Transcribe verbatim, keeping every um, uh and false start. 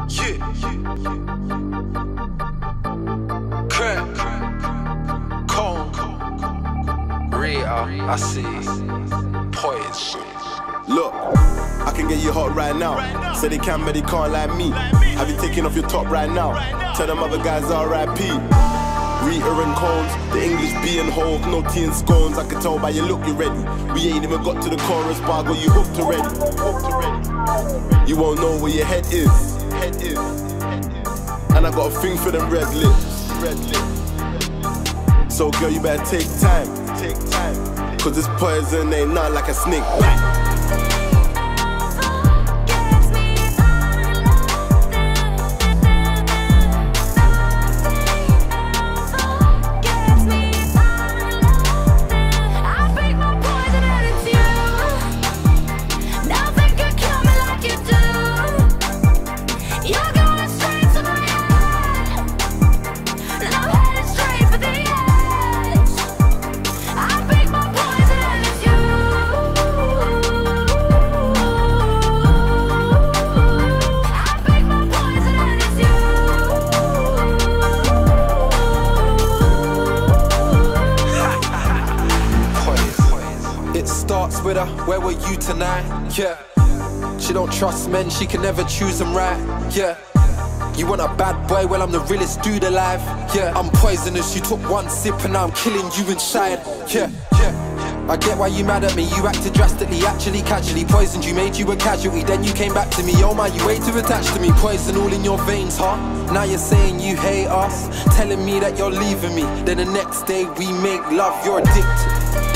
Yeah. Krept, Kone, Rita, I see. Poison. Look, I can get you hot right now. Say they can, but they can't like me. Have you taken off your top right now? Tell them other guys R I P. Rita and Kones, the English Bey and Hov, nothin, scones. I can tell by your look you're ready. We ain't even got to the chorus, but I got you hooked already. Hooked already. You won't know where your head is. Head is. And I got a thing for them red lips. Red lips. So girl, you better take time. Take time. Cause this poison ain't not like a snake bite. It starts with her, where were you tonight? Yeah. She don't trust men, she can never choose them right. Yeah. You want a bad boy, well I'm the realest dude alive. Yeah. I'm poisonous, you took one sip and now I'm killing you inside. Yeah. Yeah. I get why you mad at me, you acted drastically, actually casually poisoned you, made you a casualty, then you came back to me. Oh my, you way too attached to me, poison all in your veins, huh? Now you're saying you hate us, telling me that you're leaving me, then the next day we make love, you're addicted.